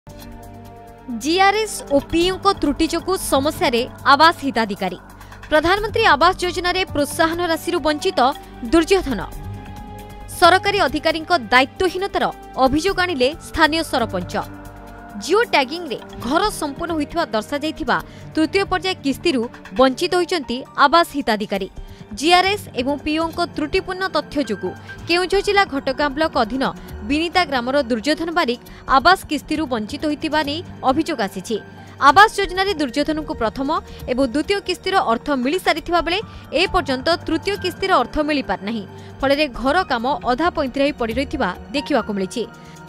GRS और PU को त्रुटि जोगु समस्या रे आवास हिताधिकारी प्रधानमंत्री आवास योजना रे प्रोत्साहन राशि वंचित दुर्योधन सरकारी अधिकारी दायित्वहीनतार अभियोग आनिले स्थानीय सरपंच जिओ टैगिंग रे घर संपूर्ण होइथिबा दर्शा जाइथिबा तृतीय पर्याय किस्ती वंचित होइचंती आवास हिताधिकारी जीआरएस एवं पीओ त्रुटिपूर्ण तथ्य जोगु केउझर जिला घटगां ब्लॉक अधीन बिनीता ग्रामर दुर्योधन बारिक आवास किस्ती वंचित होइथिबा नै अभियोग आसीछि। आवास योजना रे दुर्योधन को प्रथम एवं द्वितीय किस्तीर अर्थ मिली सारिथिबा बेले ए पर्यंत तृतीय किस्तीर अर्थ मिली पार नाही फଳରେ घर काम अधा पैंतराई पड़ी रहिथिबा देखिबाकु मिलिछि।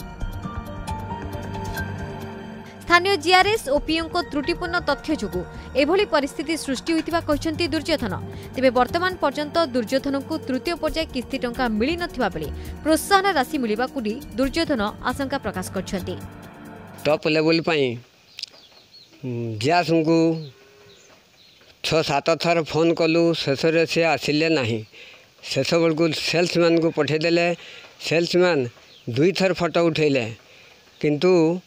स्थानीय जीआरएस और पीओ को त्रुटिपूर्ण तथ्य जोगु एभली परिस्थिति सृष्टि होइतिबा कहिसंती दुर्योधन। तेबे वर्तमान पर्यंत दुर्योधन को तृतीय पर्याय किस्ती टंका मिली नथिबा बेले प्रोत्साहन राशि मिलिबाकु दुर्योधन आशंका प्रकाश करछंती। टॉप लेवल पई जियास को 6-7 थर फोन कलु शेष से आसिले नहीं शेष बेलू सेल्समैन को पठेदेले सेल्समैन 2 थर फोटो उठेले किंतु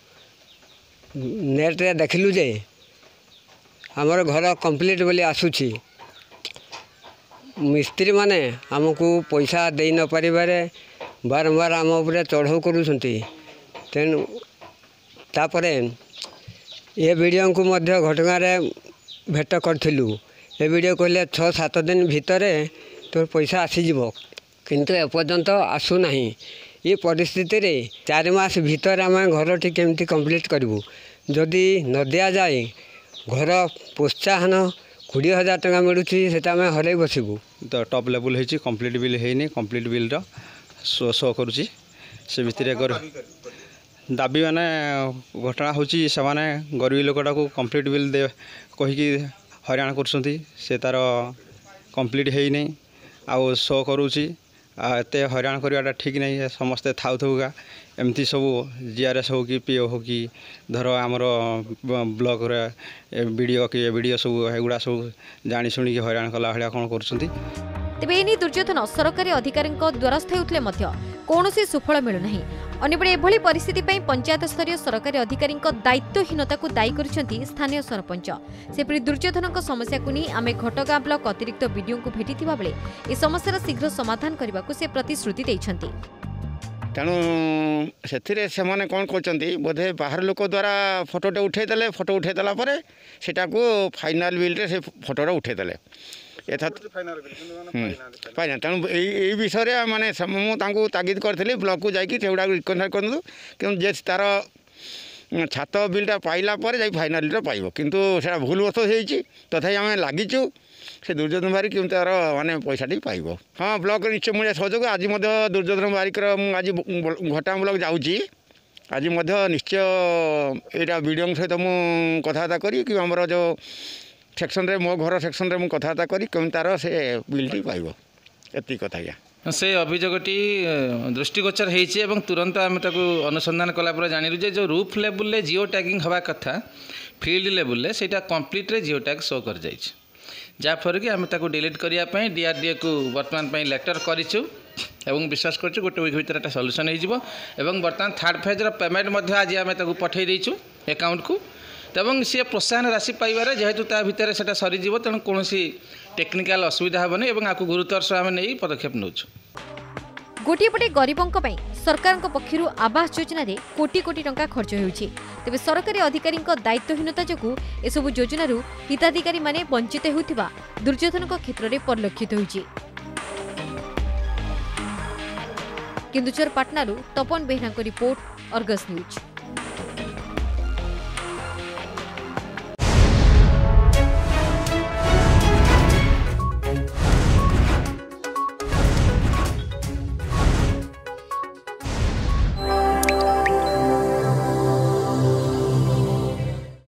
नेट रे देखलु जे हमर घर कंप्लीट बोली आसुची मिस्त्री माने हमको पैसा दे न परिबारे बारंबार आम उपरे चढ़ाऊ करूछंती तेणु तापरे ये वीडियो को मध्य घटगां रे भेट करथिलु ए वीडियो कहले 6-7 दिन भितरे तो पैसा आसीजिवो किंतु एपर्यंत आसु नहीं। ये परिस्थिति रे 4 मास भीतर आम घर टी केमती कंप्लीट करूँ जदि न दिया जाए घर प्रोत्साहन 20,000 टका मिलूँ से हर बसबू तो टॉप लेवल होती कंप्लीट बिल है कंप्लीट बिल शो करुँची से भितर दाबी माने घटना होची से माने गरीब लोकटा को कंप्लीट बिल दे कहीकि हराण कर तार कंप्लीट है नहीं आउ शो करुँची एत हराण करवाटा ठीक नहीं समस्ते थाउ थौका एमती सब जीआरएस हो कि पीओ हो कि धर आमर ब्लॉक वीडियो कि वीडियो सब एगुड़ा सब जानी शुणी हराण कला भाया कौन कर तेबे एनी दुर्योधन सरकारी अधिकारी द्वारस्थ होउतले मध्य कौनसी सुफल मिलुनाही। अन्यपटे एभली परिस्थिति पई पंचायत स्तरीय सरकारी अधिकारी दायित्वहीनता को दायी करिसेंती स्थानीय सरपंच। सेपरि दुर्योधन समस्या को नहीं आमे घटगां ब्लॉक अतिरिक्त वीडियो को भेटिथिबा बेले ए समस्यार शीघ्र समाधान करने से प्रतिश्रुति दैछंती। तेणु से मैंने कौन कहते बोधे बाहर लोक द्वारा फोटोटे उठेदेले फोटो उठेदेला सेटा को फाइनाल बिल से फोटोटा उठेदेले फाइनाल तेणु यही विषय माने मुझे तागिद करी ब्लॉक को जाकि रिकनसाइल करूँ कि जे तार छात बिलटा पाइला जा फाइनाल पाइब किंतु से भूल बस हो तथापि आम लगिचु से दुर्योधन बारिक क्यों तार माने पैसाटी पाइब। हाँ ब्लॉक निश्चय मुझे सहयोग आज दुर्योधन बारिक आज घटगां ब्लॉक जाऊँगी आज निश्चय यहाँ वीडियो सहित मुझे कथबार्ता करी कि आमर जो सेक्शन रे मो घर सेक्शन रे मुझे कथबार्ता करी क्यों तार से बिलटी पाइब एति कथा से अभियोगटी दृष्टिगोचर होती है तुरंत आम अनुसंधान कलापर जानिलु जे जो रूफ लेवल जिओ टैगिंग हवा कथा फील्ड लेवल से कंप्लीट रे जिओ टैग शो कर जाइए जहाँफल कि आम डिलीट करने डीआरडीए को बर्तमान लेटर करूँ एवं विश्वास करूँ गोटे वीक भर सल्यूशन हो बर्तमान थर्ड फेज्र पेमेंट आज आम पठे देचु अकाउंट को तब सी प्रोत्साहन राशि पाइबार जेहेतु ता भितर से सरीज तेणु कौन टेक्निकाल असुविधा हेनी और आपको गुरुतर सह आम नहीं पदक्षेप नौ। गोटे पटे गरीबों सरकार पक्षर आवास योजना रे कोटी कोटी टंका खर्च होउछि तेबे सरकारी अधिकारी दायित्वहीनता जोगु एसबु योजना हिताधिकारी माने वंचित होउथिबा दुर्योधन क्षेत्र में परिलक्षित होइछि। केन्दुझर पाटनारू Tapan Behera report Argus news.